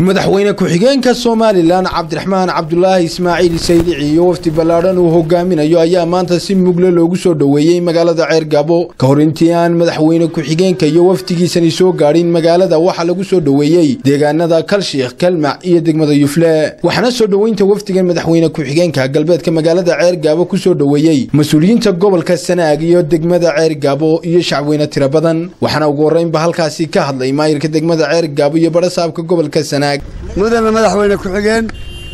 madaxweyne ku-xigeenka Soomaaliland Cabdiraxmaan Cabdullaahi Ismaaciil Saylici iyo wafdi ballaaran uu hogaaminayo ayaa maanta si mugle loogu soo dhaweeyay magaalada Ceergabo ka hor intii aan madaxweyne ku-xigeenka iyo wafdigiisani soo gaarin magaalada waxa lagu soo dhaweeyay deegaanada Kalsheekh Kalmac iyo degmada Yufle waxana soo dhaweynta wafdigan madaxweyne ku-xigeenka galbeedka magaalada Ceergabo ku soo dhaweeyay mas'uuliyiinta gobolka Sanaag iyo degmada Ceergabo iyo shacweyne tiro badan waxana ugu horeynba halkaasi ka hadlay maayirka degmada Ceergabo iyo barasaabka gobolka mudane madaxweyne ku-xigeen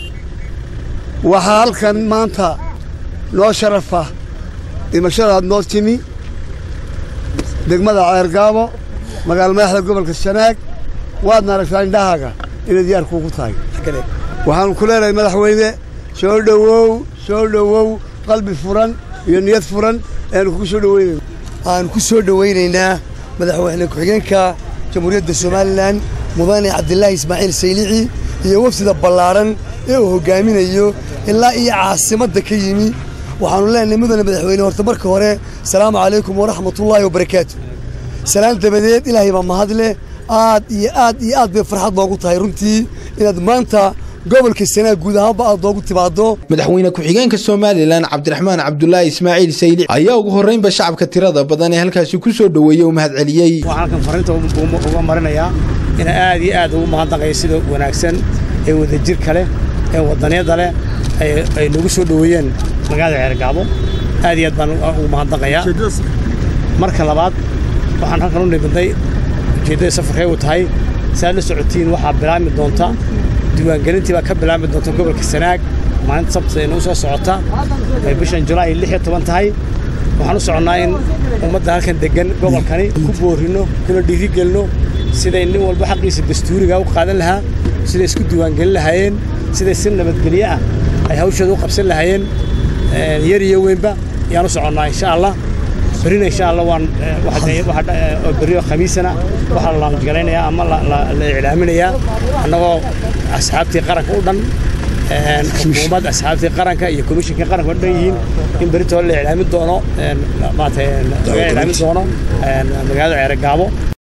waxa halkan maanta noo sharafa dhimashada noo timi degmada Ceergabo magaalo madaxda gobolka Sanaag waad aragtaa indhahaaga inay diyaar kuugu tahay waxaan ku leeyahay madaxweyne soo dhawow qalbi furan iyo niyad furan aan ku soo dhaweynaynaa madaxweyne ku-xigeenka jamhuuriyadda Soomaaliland mudane Cabdullaahi Ismaaciil Saylici iyo wafdida ballaaran ee uu hogaaminayo ilaa iyo caasimadda ka yimi waxaanu leenahay mudane madaxweyne horta marka hore salaamu calaykum wa rahmatullaahi wa barakaatuh salaam dabadeed ilaahay baa mahad leh aad bay farxad noogu tahay runtii inaad maanta gobolka Sanaag guud ahaan aad ugu timaado madaxweyne ku-xigeenka Soomaaliland Cabdiraxmaan Cabdullaahi Ismaaciil Saylici ayaa ugu horeynba shacabka tirada badan ee halkaasi ku soo dhaweeyay oo mahad celiyay waxaan kan fariinta uga marinayaa in aad ugu mahadnaqay sida wanaagsan ee wadajir kale ee wadaniyada leh ay nagu soo dhaweeyeen magaalada Ceergabo aad baan ugu mahadnaqayaa marka labaad waxaan halkan u nibday ujeedada safarkaygu tahay saad la socotiin waxa bilaami doonta diiwaangelintii baa ka bilaami doonta gobolka Sanaag maalinta Sabtida inuu soo socota ay bishan July 16 tahay waxaan u soconaa in ummadda halkan degan gobolkani ku boorino kuna dhiirigelino sida in walba xaqiisa dastuuriga u qaadan lahaa sida isku diiwaangelin lahaayeen sida si nabadgelyo ah ay hawshooda u qabsan lahaayeen yar iyo weynba yaan u soconaa insha Allah برينا إن شاء الله واحد بريو خميسنا واحد الله نجلينا أما لا إعلامنا يا أنه أصحابتي قرن أردن حكومات أصحابتي قرن كيكونوش كقرن وديين إن بريتوا الإعلام الدونو ما الإعلام الدونو مجال Ceergabo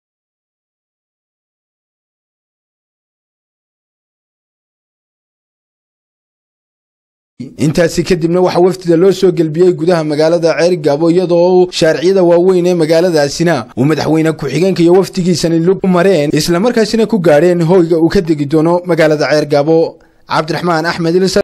intaasi kadibna waxa wafdida loo soo galbiyay gudaha magaalada Ceergabo iyadoo shaariciyada waaweyn ee magaaladaasina uu madaxweyne ku-xigeenka iyo wafdigiisani lug mareen isla markaasina ku gaareen hoyga uu ka degi doono magaalada Ceergabo Cabdiraxmaan Axmed